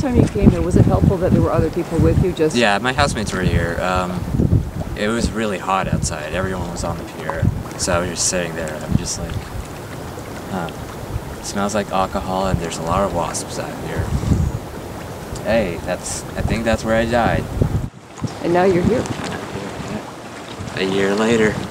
time you came here, was it helpful that there were other people with you? Just yeah, my housemates were here. It was really hot outside. Everyone was on the pier, so I was just sitting there, and I'm just like, huh. It smells like alcohol, and there's a lot of wasps out here. Hey, I think that's where I died. And now you're here. A year later.